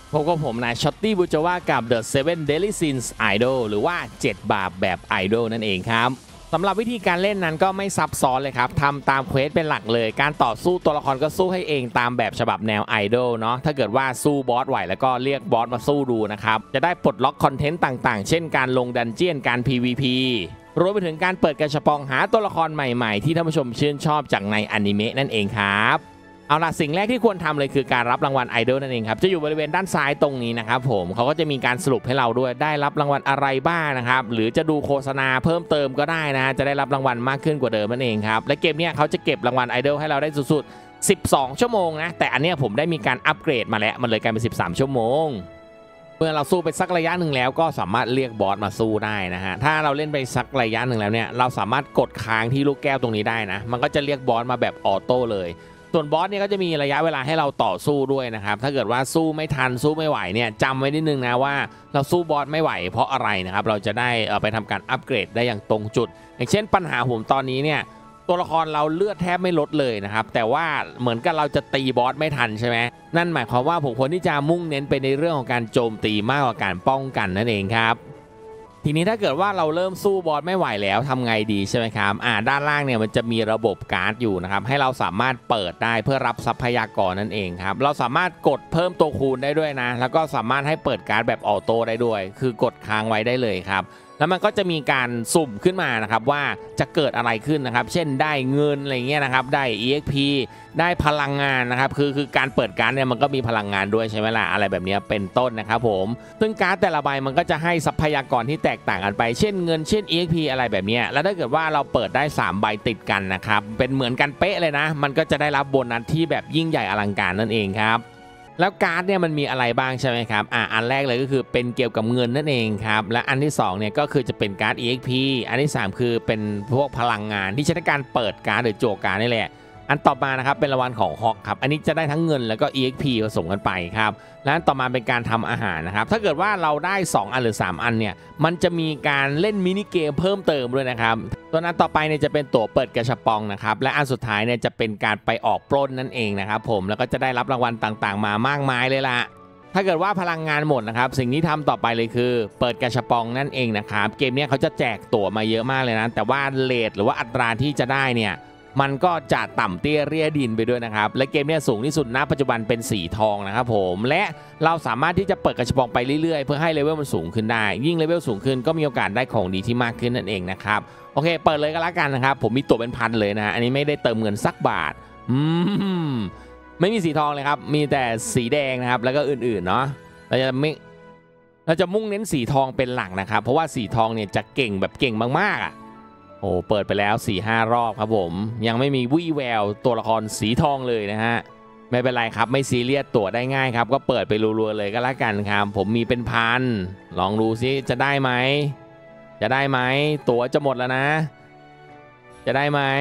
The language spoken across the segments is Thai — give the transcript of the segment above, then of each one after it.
พบกับผมนายช็อตตี้บูจาวากับ The 7 Daily Sins Idol หรือว่า 7 บาปแบบ Idol นั่นเองครับสำหรับวิธีการเล่นนั้นก็ไม่ซับซ้อนเลยครับทำตามเควสเป็นหลักเลยการต่อสู้ตัวละครก็สู้ให้เองตามแบบฉบับแนวไอดอลเนาะถ้าเกิดว่าสู้บอสไหวแล้วก็เรียกบอสมาสู้ดูนะครับจะได้ปลดล็อกคอนเทนต์ต่างๆเช่นการลงดันเจียนการ PVP รวมไปถึงการเปิดกระชับปองหาตัวละครใหม่ๆที่ท่านผู้ชมชื่นชอบจากในอนิเมะนั่นเองครับเอาล่ะสิ่งแรกที่ควรทำเลยคือการรับรางวัลไอดอลนั่นเองครับจะอยู่บริเวณด้านซ้ายตรงนี้นะครับผมเขาก็จะมีการสรุปให้เราด้วยได้รับรางวัลอะไรบ้างนะครับหรือจะดูโฆษณาเพิ่มเติมก็ได้นะจะได้รับรางวัลมากขึ้นกว่าเดิมนั่นเองครับและเกมนี้เขาจะเก็บรางวัลไอดอลให้เราได้สุดๆ12 ชั่วโมงนะแต่อันนี้ผมได้มีการอัปเกรดมาแล้วมันเลยกลายเป็น13 ชั่วโมงเมื่อเราสู้ไปสักระยะหนึ่งแล้วก็สามารถเรียกบอสมาสู้ได้นะฮะถ้าเราเล่นไปสักระยะหนึ่งแล้วเนี่ยเราสามารถกดค้างที่ลูกแก้วตรงนี้ได้นะมันก็จะเรียกบอสมาแบบออโต้เลยส่วนบอสเนี่ยก็จะมีระยะเวลาให้เราต่อสู้ด้วยนะครับถ้าเกิดว่าสู้ไม่ทันสู้ไม่ไหวเนี่ยจำไว้นิดนึงนะว่าเราสู้บอสไม่ไหวเพราะอะไรนะครับเราจะได้ไปทำการอัปเกรดได้อย่างตรงจุดอย่างเช่นปัญหาผมตอนนี้เนี่ยตัวละครเราเลือดแทบไม่ลดเลยนะครับแต่ว่าเหมือนกับเราจะตีบอสไม่ทันใช่ไหมนั่นหมายความว่าผมควรที่จะมุ่งเน้นไปในเรื่องของการโจมตีมากกว่าการป้องกันนั่นเองครับทีนี้ถ้าเกิดว่าเราเริ่มสู้บอสไม่ไหวแล้วทำไงดีใช่ไหมครับด้านล่างเนี่ยมันจะมีระบบการ์ดอยู่นะครับให้เราสามารถเปิดได้เพื่อรับทรัพยากรนั่นเองครับเราสามารถกดเพิ่มตัวคูณได้ด้วยนะแล้วก็สามารถให้เปิดการ์ดแบบออโต้ได้ด้วยคือกดค้างไว้ได้เลยครับแล้วมันก็จะมีการสุ่มขึ้นมานะครับว่าจะเกิดอะไรขึ้นนะครับเช่นได้เงินอะไรเงี้ยนะครับได้ EXP ได้พลังงานนะครับคือการเปิดการ์ดเนี่ยมันก็มีพลังงานด้วยใช่ไหมล่ะอะไรแบบนี้เป็นต้นนะครับผมซึ่งการ์ดแต่ละใบมันก็จะให้ทรัพยากรที่แตกต่างกันไปเช่นเงินเช่น EXP อะไรแบบนี้แล้วถ้าเกิดว่าเราเปิดได้3 ใบติดกันนะครับเป็นเหมือนกันเป๊ะเลยนะมันก็จะได้รับโบนัสที่แบบยิ่งใหญ่อลังการนั่นเองครับแล้วการ์ดเนี่ยมันมีอะไรบ้างใช่ไหมครับอันแรกเลยก็คือเป็นเกี่ยวกับเงินนั่นเองครับและอันที่2เนี่ยก็คือจะเป็นการ์ด EXP อันที่3คือเป็นพวกพลังงานที่ใช้ในการเปิดการ์ดหรือโจการ์ดนี่แหละอันต่อมานะครับเป็นรางวัลของฮอกครับอันนี้จะได้ทั้งเงินแล้วก็ EXP ผสมกันไปครับและต่อมาเป็นการทำอาหารนะครับถ้าเกิดว่าเราได้2 อันหรือ3 อันเนี่ยมันจะมีการเล่นมินิเกมเพิ่มเติมด้วยนะครับตัวนั้นต่อไปเนี่ยจะเป็นตั๋วเปิดกระชับปองนะครับและอันสุดท้ายเนี่ยจะเป็นการไปออกปล้นนั่นเองนะครับผมแล้วก็จะได้รับรางวัลต่างๆมามากมายเลยล่ะถ้าเกิดว่าพลังงานหมดนะครับสิ่งที่ทำต่อไปเลยคือเปิดกระชับปองนั่นเองนะครับเกมนี้เขาจะแจกตั๋วมาเยอะมากเลยนะแต่ว่าเรทหรือว่าอัตราที่จะได้เนี่ยมันก็จะต่ำเตี้ยเรียดินไปด้วยนะครับและเกมนี้สูงที่สุดณปัจจุบันเป็นสีทองนะครับผมและเราสามารถที่จะเปิดกระชับปองไปเรื่อยๆเพื่อให้เลเวลมันสูงขึ้นได้ยิ่งเลเวลสูงขึ้นก็มีโอกาสได้ของดีที่มากขึ้นนั่นเองนะครับโอเคเปิดเลยก็แล้วกันนะครับผมมีตั๋วเป็นพันเลยนะอันนี้ไม่ได้เติมเงินสักบาทไม่มีสีทองเลยครับมีแต่สีแดงนะครับแล้วก็อื่นๆเนาะเราจะมุ่งเน้นสีทองเป็นหลักนะครับเพราะว่าสีทองเนี่ยจะเก่งแบบเก่งมากๆโอ้เปิดไปแล้ว 4-5 รอบครับผมยังไม่มีวี่แววตัวละครสีทองเลยนะฮะไม่เป็นไรครับไม่ซีเรียสตั๋วได้ง่ายครับก็เปิดไปรัวๆเลยก็แล้วกันครับผมมีเป็นพันลองดูซิจะได้ไหมตั๋วจะหมดแล้วนะจะได้ไหม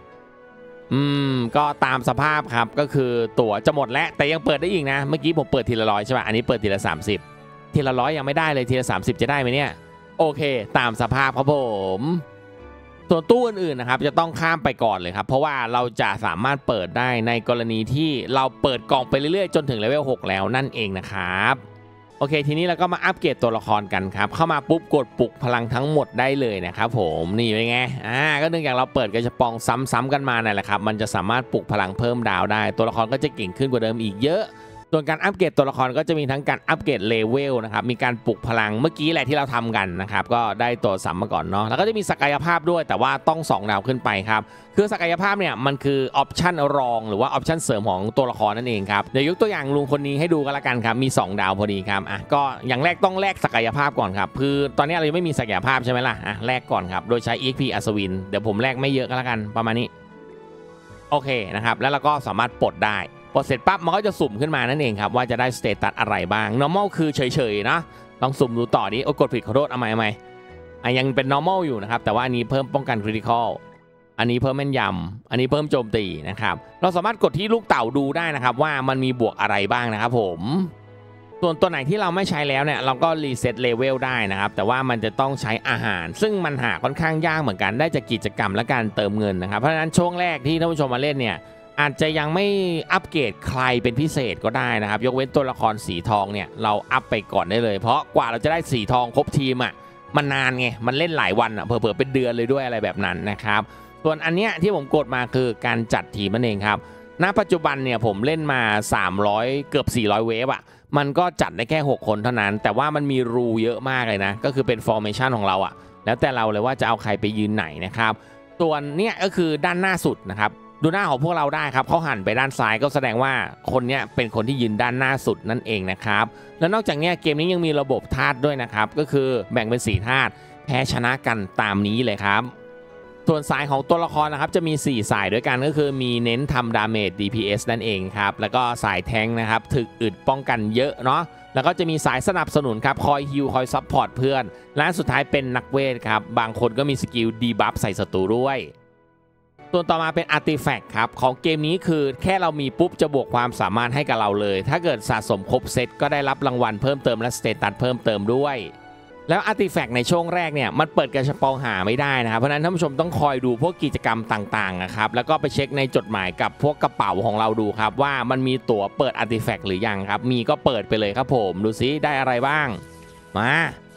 ก็ตามสภาพครับก็คือตั๋วจะหมดแล้วแต่ยังเปิดได้อีกนะเมื่อกี้ผมเปิดทีละ100ใช่ป่ะอันนี้เปิดทีละ30ทีละ100ยังไม่ได้เลยทีละ30จะได้ไหมเนี่ยโอเคตามสภาพครับผมส่วนตู้อื่นๆนะครับจะต้องข้ามไปก่อนเลยครับเพราะว่าเราจะสามารถเปิดได้ในกรณีที่เราเปิดกล่องไปเรื่อยๆจนถึงเลเวล6แล้วนั่นเองนะครับโอเคทีนี้เราก็มาอัปเกรดตัวละครกันครับเข้ามาปุ๊บกดปลุกพลังทั้งหมดได้เลยนะครับผมนี่เป็นไงก็เนื่องจากเราเปิดกระชับปองซ้ำๆกันมานั่นแหละครับมันจะสามารถปลุกพลังเพิ่มดาวได้ตัวละครก็จะเก่งขึ้นกว่าเดิมอีกเยอะส่วนการอัปเกรดตัวละครก็จะมีทั้งการอัปเกรดเลเวลนะครับมีการปลุกพลังเมื่อกี้แหละที่เราทำกันนะครับก็ได้ตัวซ้ำมาก่อนเนาะแล้วก็จะมีศักยภาพด้วยแต่ว่าต้อง2 ดาวขึ้นไปครับคือศักยภาพเนี่ยมันคือออปชั่นรองหรือว่าออปชั่นเสริมของตัวละครนั่นเองครับเดี๋ยวยกตัวอย่างลุงคนนี้ให้ดูกันละกันครับมี2 ดาวพอดีครับก็อย่างแรกต้องแลกศักยภาพก่อนครับคือตอนนี้เรายังไม่มีศักยภาพใช่ไหมล่ะแลกก่อนครับโดยใช้ EXP อัศวินเดี๋ยวผมแลกไม่เยอะก็แล้วกันประมาณนี้โอเคนะครับแล้วเราก็สามารถปลดได้พอเสร็จปั๊บมันก็จะสุ่มขึ้นมานั่นเองครับว่าจะได้สเตตัสอะไรบ้าง normal คือเฉยๆนะลองสุ่มดูต่อดิกดผิดขอโทษเอาใหม่ยังเป็น normal อยู่นะครับแต่ว่าอันนี้เพิ่มป้องกัน critical อันนี้เพิ่มแม่นยำอันนี้เพิ่มโจมตีนะครับเราสามารถกดที่ลูกเต่าดูได้นะครับว่ามันมีบวกอะไรบ้างนะครับผมส่วนตัวไหนที่เราไม่ใช้แล้วเนี่ยเราก็รีเซ็ตเลเวลได้นะครับแต่ว่ามันจะต้องใช้อาหารซึ่งมันหาค่อนข้างยากเหมือนกันได้จากกิจกรรมและการเติมเงินนะครับเพราะฉะนั้นช่วงแรกที่ท่านผู้ชมมาเล่นเนี่ยอาจจะยังไม่อัปเกรดใครเป็นพิเศษก็ได้นะครับยกเว้นตัวละครสีทองเนี่ยเราอัพไปก่อนได้เลยเพราะกว่าเราจะได้สีทองครบทีมอ่ะมันนานไงมันเล่นหลายวันอ่ะเผลอๆเป็นเดือนเลยด้วยอะไรแบบนั้นนะครับส่วนอันเนี้ยที่ผมกดมาคือการจัดทีมนั่นเองครับณปัจจุบันเนี่ยผมเล่นมา300เกือบ400เวฟอ่ะมันก็จัดได้แค่6คนเท่านั้นแต่ว่ามันมีรูเยอะมากเลยนะก็คือเป็นฟอร์เมชันของเราอ่ะแล้วแต่เราเลยว่าจะเอาใครไปยืนไหนนะครับส่วนเนี้ยก็คือด้านหน้าสุดนะครับดูหน้าของพวกเราได้ครับเขาหันไปด้านซ้ายก็แสดงว่าคนเนี้ยเป็นคนที่ยืนด้านหน้าสุดนั่นเองนะครับแล้วนอกจากเนี้ยเกมนี้ยังมีระบบธาตุด้วยนะครับก็คือแบ่งเป็น4ธาตุแพ้ชนะกันตามนี้เลยครับส่วนสายของตัวละครนะครับจะมี4สายด้วยกันก็คือมีเน้นทำดาเมจ DPS นั่นเองครับแล้วก็สายแทงนะครับถึกอึดป้องกันเยอะเนาะแล้วก็จะมีสายสนับสนุนครับคอยฮิลคอยซัพพอร์ตเพื่อนและสุดท้ายเป็นนักเวทครับบางคนก็มีสกิลดีบัฟใส่ศัตรูด้วยส่วนต่อมาเป็นอาร์ติแฟกต์ครับของเกมนี้คือแค่เรามีปุ๊บจะบวกความสามารถให้กับเราเลยถ้าเกิดสะสมครบเซตก็ได้รับรางวัลเพิ่มเติมและสเตตัสเพิ่มเติมด้วยแล้วอาร์ติแฟกต์ในช่วงแรกเนี่ยมันเปิดกระเป๋าหาไม่ได้นะครับเพราะนั้นท่านผู้ชมต้องคอยดูพวกกิจกรรมต่างๆนะครับแล้วก็ไปเช็คในจดหมายกับพวกกระเป๋าของเราดูครับว่ามันมีตั๋วเปิดอาร์ติแฟกต์หรือยังครับมีก็เปิดไปเลยครับผมดูซิได้อะไรบ้างมา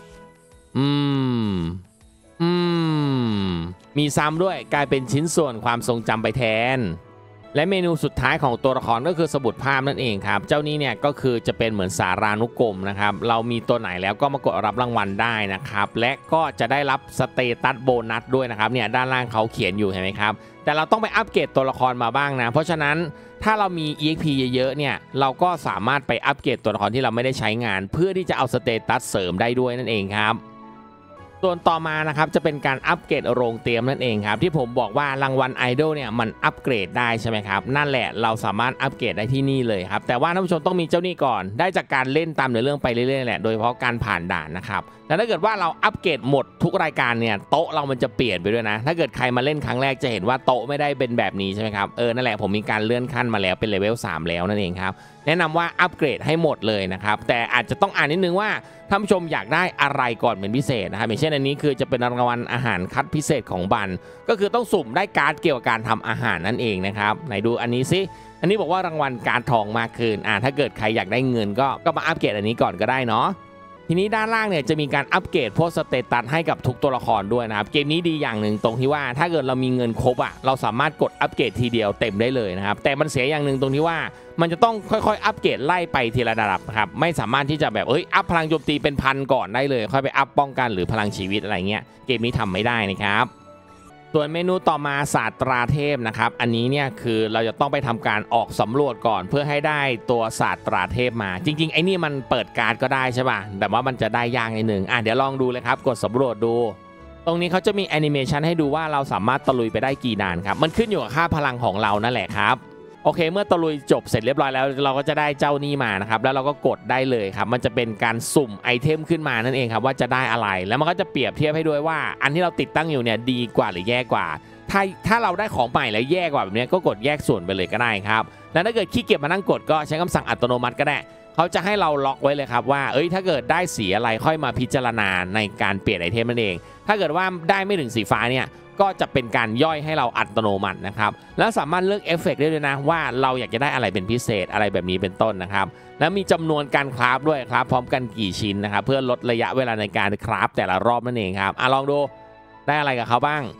มีซ้ำด้วยกลายเป็นชิ้นส่วนความทรงจำไปแทนและเมนูสุดท้ายของตัวละครก็คือสมุดภาพนั่นเองครับเจ้านี้เนี่ยก็คือจะเป็นเหมือนสารานุกรมนะครับเรามีตัวไหนแล้วก็มากดรับรางวัลได้นะครับและก็จะได้รับสเตตัสโบนัสด้วยนะครับเนี่ยด้านล่างเขาเขียนอยู่เห็นไหมครับแต่เราต้องไปอัปเกรดตัวละครมาบ้างนะเพราะฉะนั้นถ้าเรามี EXP เยอะๆเนี่ยเราก็สามารถไปอัปเกรดตัวละครที่เราไม่ได้ใช้งานเพื่อที่จะเอาสเตตัสเสริมได้ด้วยนั่นเองครับส่วนต่อมานะครับจะเป็นการอัปเกรดโรงเตรียมนั่นเองครับที่ผมบอกว่ารางวัลไอดอลเนี่ยมันอัปเกรดได้ใช่ไหมครับนั่นแหละเราสามารถอัปเกรดได้ที่นี่เลยครับแต่ว่าท่านผู้ชมต้องมีเจ้านี่ก่อนได้จากการเล่นตามเนื้อเรื่องไปเรื่อยๆแหละโดยเฉพาะการผ่านด่านนะครับแต่ถ้าเกิดว่าเราอัปเกรดหมดทุกรายการเนี่ยโต๊ะเรามันจะเปลี่ยนไปด้วยนะถ้าเกิดใครมาเล่นครั้งแรกจะเห็นว่าโต๊ะไม่ได้เป็นแบบนี้ใช่ไหมครับนั่นแหละผมมีการเลื่อนขั้นมาแล้วเป็นเลเวล3แล้วนั่นเองครับแนะนำว่าอัปเกรดให้หมดเลยนะครับแต่อาจจะต้องอ่านนิดนึงว่าท่านผู้ชมอยากได้อะไรก่อนเป็นพิเศษนะครับอย่างเช่นอันนี้คือจะเป็นรางวัลอาหารคัดพิเศษของบันก็คือต้องสุ่มได้การ์ดเกี่ยวกับการทำอาหารนั่นเองนะครับไหนดูอันนี้สิอันนี้บอกว่ารางวัลการ์ดทองมากขึ้นถ้าเกิดใครอยากได้เงินก็มาอัปเกรดอันนี้ก่อนก็ได้เนาะทีนี้ด้านล่างเนี่ยจะมีการอัปเกรดพวกสเตตัสให้กับทุกตัวละครด้วยนะครับเกมนี้ดีอย่างหนึ่งตรงที่ว่าถ้าเกิดเรามีเงินครบเราสามารถกดอัปเกรดทีเดียวเต็มได้เลยนะครับแต่มันเสียอย่างหนึ่งตรงที่ว่ามันจะต้องค่อยๆอัปเกรดไล่ไปทีละระดับครับไม่สามารถที่จะแบบอัพพลังโจมตีเป็นพันก่อนได้เลยค่อยไปอัพป้องกันหรือพลังชีวิตอะไรเงี้ยเกมนี้ทำไม่ได้นะครับส่วนเมนูต่อมาศาสตราเทพนะครับอันนี้เนี่ยคือเราจะต้องไปทำการออกสำรวจก่อนเพื่อให้ได้ตัวศาสตราเทพมาจริงๆไอ้นี่มันเปิดการ์ดก็ได้ใช่ป่ะแต่ว่ามันจะได้ยากนิดนึงเดี๋ยวลองดูเลยครับกดสำรวจดูตรงนี้เขาจะมีแอนิเมชันให้ดูว่าเราสามารถตะลุยไปได้กี่ด่านครับมันขึ้นอยู่กับค่าพลังของเรานั่นแหละครับโอเคเมื่อตะลุยจบเสร็จเรียบร้อยแล้วเราก็จะได้เจ้านี่มานะครับแล้วเราก็กดได้เลยครับมันจะเป็นการสุ่มไอเทมขึ้นมานั่นเองครับว่าจะได้อะไรแล้วมันก็จะเปรียบเทียบให้ด้วยว่าอันที่เราติดตั้งอยู่เนี่ยดีกว่าหรือแย่กว่าถ้าเราได้ของใหม่แล้วแย่กว่าแบบนี้ก็กดแยกส่วนไปเลยก็ได้ครับแล้วถ้าเกิดขี้เกียจมานั่งกดก็ใช้คำสั่งอัตโนมัติก็ได้เขาจะให้เราล็อกไว้เลยครับว่าถ้าเกิดได้สีอะไรค่อยมาพิจารณาในการเปลี่ยนไอเทมนั่นเองถ้าเกิดว่าได้ไม่ถึงสีฟ้าเนี่ยก็จะเป็นการย่อยให้เราอัตโนมัตินะครับแล้วสามารถเลือกเอฟเฟกต์ได้ด้วยนะว่าเราอยากจะได้อะไรเป็นพิเศษอะไรแบบนี้เป็นต้นนะครับแล้วมีจำนวนการคราฟด้วยครับพร้อมกันกี่ชิ้นนะครับเพื่อลดระยะเวลาในการคราฟแต่ละรอบนั่นเองครับลองดูได้อะไรกับเขาบ้าง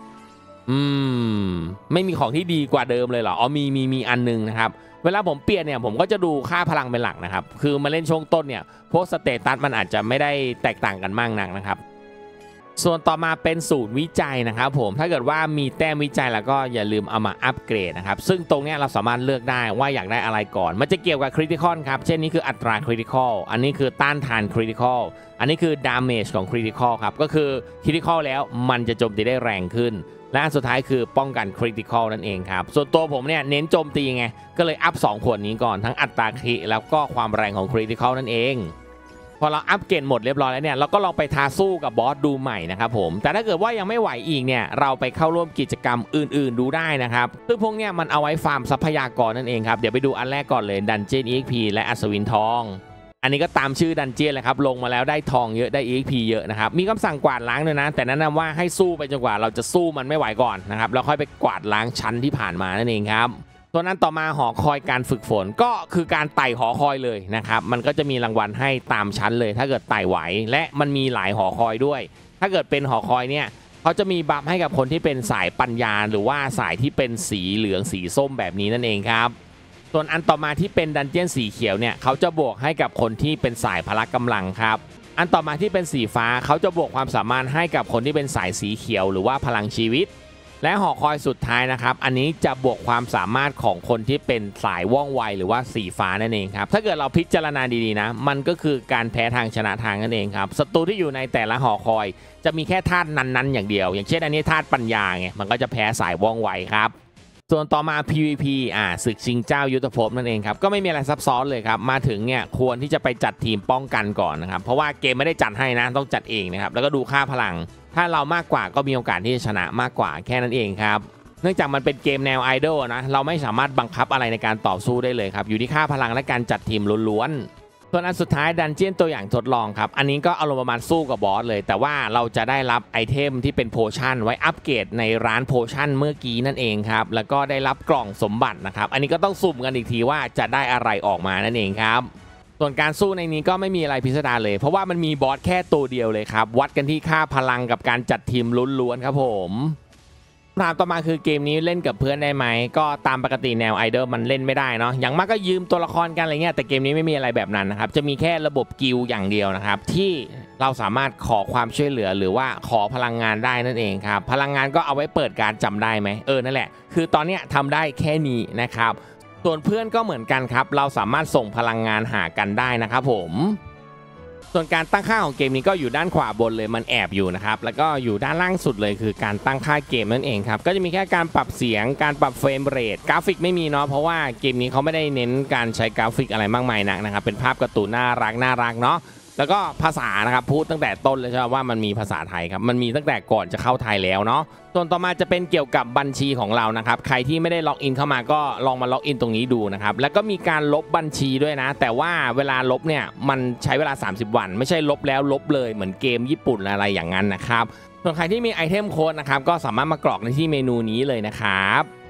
ไม่มีของที่ดีกว่าเดิมเลยเหรอมีอันนึงนะครับเวลาผมเปลี่ยนเนี่ยผมก็จะดูค่าพลังเป็นหลักนะครับคือมาเล่นช่วงต้นเนี่ยพวกสเตตัสมันอาจจะไม่ได้แตกต่างกันมากนักนะครับส่วนต่อมาเป็นศูนย์วิจัยนะครับผมถ้าเกิดว่ามีแต้มวิจัยแล้วก็อย่าลืมเอามาอัปเกรดนะครับซึ่งตรงนี้เราสามารถเลือกได้ว่าอยากได้อะไรก่อนมันจะเกี่ยวกับคริติคอลครับเช่นนี้คืออัตราคริติคอลอันนี้คือต้านทานคริติคอลอันนี้คือดาเมจของคริติคอลครับก็คือคริติคอลแล้วมันจะโจมตีได้แรงขึ้นและอันสุดท้ายคือป้องกันคริติคอลนั่นเองครับส่วนตัวผมเนี่ยเน้นโจมตีไงก็เลยอัพ2ขวดนี้ก่อนทั้งอัตราคริแล้วก็ความแรงของคริติคอลนั่นเองพอเราอัพเกรดหมดเรียบร้อยแล้วเนี่ยเราก็ลองไปท้าสู้กับบอสดูใหม่นะครับผมแต่ถ้าเกิดว่ายังไม่ไหวอีกเนี่ยเราไปเข้าร่วมกิจกรรมอื่นๆดูได้นะครับซึ่งพวกเนี้ยมันเอาไว้ฟาร์มทรัพยากรนั่นเองครับเดี๋ยวไปดูอันแรกก่อนเลยดันเจี้ยน EXP และอัศวินทองอันนี้ก็ตามชื่อดันเจี้ยนเลยครับลงมาแล้วได้ทองเยอะได้ EXP เยอะนะครับมีคำสั่งกวาดล้างด้วยนะแต่แนะนำว่าให้สู้ไปจนกว่าเราจะสู้มันไม่ไหวก่อนนะครับแล้วค่อยไปกวาดล้างชั้นที่ผ่านมานั่นเองครับส่วนนั้นต่อมาหอคอยการฝึกฝนก็คือการไต่หอคอยเลยนะครับมันก็จะมีรางวัลให้ตามชั้นเลยถ้าเกิดไต่ไหวและมันมีหลายหอคอยด้วยถ้าเกิดเป็นหอคอยเนี่ยเขาจะมีบัฟให้กับคนที่เป็นสายปัญญาหรือว่าสายที่เป็นสีเหลืองสีส้มแบบนี้นั่นเองครับส่วนอันต่อมาที่เป็นดันเจี้ยนสีเขียวเนี่ยเขาจะบวกให้กับคนที่เป็นสายพละกำลังครับอันต่อมาที่เป็นสีฟ้าเขาจะบวกความสามารถให้กับคนที่เป็นสายสีเขียวหรือว่าพลังชีวิตและหอคอยสุดท้ายนะครับอันนี้จะบวกความสามารถของคนที่เป็นสายว่องไวหรือว่าสีฟ้านั่นเองครับถ้าเกิดเราพิจารณาดีๆนะมันก็คือการแพ้ทางชนะทางนั่นเองครับศัตรูที่อยู่ในแต่ละหอคอยจะมีแค่ธาตุนั้นๆอย่างเดียวอย่างเช่นอันนี้ธาตุปัญญาไงมันก็จะแพ้สายว่องไวครับส่วนต่อมา PVP ศึกชิงเจ้ายุทธภพนั่นเองครับก็ไม่มีอะไรซับซ้อนเลยครับมาถึงเนี่ยควรที่จะไปจัดทีมป้องกันก่อนนะครับเพราะว่าเกมไม่ได้จัดให้นะต้องจัดเองนะครับแล้วก็ดูค่าพลังถ้าเรามากกว่าก็มีโอกาสที่จะชนะมากกว่าแค่นั้นเองครับเนื่องจากมันเป็นเกมแนวไอดอลนะเราไม่สามารถบังคับอะไรในการต่อสู้ได้เลยครับอยู่ที่ค่าพลังและการจัดทีมล้วนๆส่วนอันสุดท้ายดันเจี้ยนตัวอย่างทดลองครับอันนี้ก็อารมณ์ประมาณสู้กับบอสเลยแต่ว่าเราจะได้รับไอเทมที่เป็นโพชั่นไว้อัปเกรดในร้านโพชั่นเมื่อกี้นั่นเองครับแล้วก็ได้รับกล่องสมบัตินะครับอันนี้ก็ต้องสุ่มกันอีกทีว่าจะได้อะไรออกมานั่นเองครับส่วนการสู้ในนี้ก็ไม่มีอะไรพิสดารเลยเพราะว่ามันมีบอสแค่ตัวเดียวเลยครับวัดกันที่ค่าพลังกับการจัดทีมล้วนๆครับผมถามต่อมาคือเกมนี้เล่นกับเพื่อนได้ไหมก็ตามปกติแนวไอดอลมันเล่นไม่ได้เนาะอย่างมากก็ยืมตัวละครกันอะไรเงี้ยแต่เกมนี้ไม่มีอะไรแบบนั้นนะครับจะมีแค่ระบบกิลด์อย่างเดียวนะครับที่เราสามารถขอความช่วยเหลือหรือว่าขอพลังงานได้นั่นเองครับพลังงานก็เอาไว้เปิดการจำได้ไหมนั่นแหละคือตอนเนี้ยทำได้แค่นี้นะครับส่วนเพื่อนก็เหมือนกันครับเราสามารถส่งพลังงานหากันได้นะครับผมส่วนการตั้งค่าของเกมนี้ก็อยู่ด้านขวาบนเลยมันแอบอยู่นะครับแล้วก็อยู่ด้านล่างสุดเลยคือการตั้งค่าเกมนั่นเองครับก็จะมีแค่การปรับเสียงการปรับเฟรมเรทกราฟิกไม่มีเนาะเพราะว่าเกมนี้เขาไม่ได้เน้นการใช้กราฟิกอะไรมากมายนะครับเป็นภาพการ์ตูนน่ารักเนาะแล้วก็ภาษานะครับพูดตั้งแต่ต้นเลยใช่ไหมว่ามันมีภาษาไทยครับมันมีตั้งแต่ก่อนจะเข้าไทยแล้วเนาะส่วนต่อมาจะเป็นเกี่ยวกับบัญชีของเรานะครับใครที่ไม่ได้ล็อกอินเข้ามาก็ลองมาล็อกอินตรงนี้ดูนะครับแล้วก็มีการลบบัญชีด้วยนะแต่ว่าเวลาลบเนี่ยมันใช้เวลา30 วันไม่ใช่ลบแล้วลบเลยเหมือนเกมญี่ปุ่นอะไรอย่างนั้นนะครับส่วนใครที่มีไอเทมโค้ดนะครับก็สามารถมากรอกในที่เมนูนี้เลยนะครับ